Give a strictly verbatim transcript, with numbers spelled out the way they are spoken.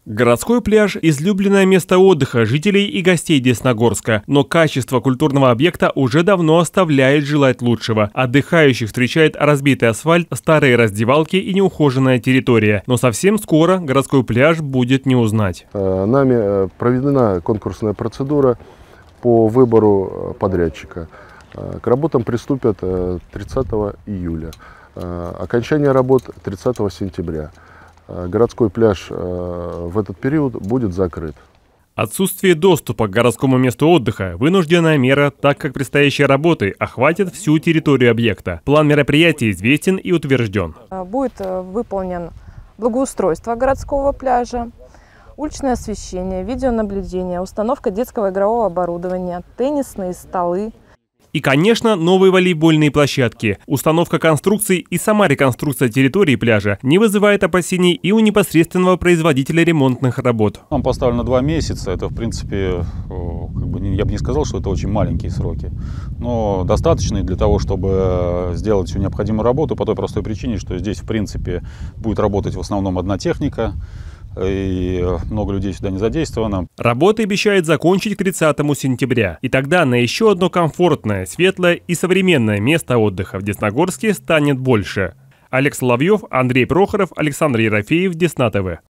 Городской пляж – излюбленное место отдыха жителей и гостей Десногорска, но качество культурного объекта уже давно оставляет желать лучшего. Отдыхающих встречает разбитый асфальт, старые раздевалки и неухоженная территория. Но совсем скоро городской пляж будет не узнать. Нами проведена конкурсная процедура по выбору подрядчика. К работам приступят тридцатого июля. Окончание работ тридцатого сентября. Городской пляж в этот период будет закрыт. Отсутствие доступа к городскому месту отдыха – вынужденная мера, так как предстоящие работы охватят всю территорию объекта. План мероприятий известен и утвержден. Будет выполнен благоустройство городского пляжа, уличное освещение, видеонаблюдение, установка детского игрового оборудования, теннисные столы. И, конечно, новые волейбольные площадки. Установка конструкций и сама реконструкция территории пляжа не вызывает опасений и у непосредственного производителя ремонтных работ. Нам поставлено два месяца. Это, в принципе, как бы, я бы не сказал, что это очень маленькие сроки. Но достаточные для того, чтобы сделать всю необходимую работу по той простой причине, что здесь, в принципе, будет работать в основном одна техника. И много людей сюда не задействовано. Работы обещают закончить к тридцатому сентября. И тогда на еще одно комфортное, светлое и современное место отдыха в Десногорске станет больше. Олег Соловьев, Андрей Прохоров, Александр Ерофеев, Десна ТВ.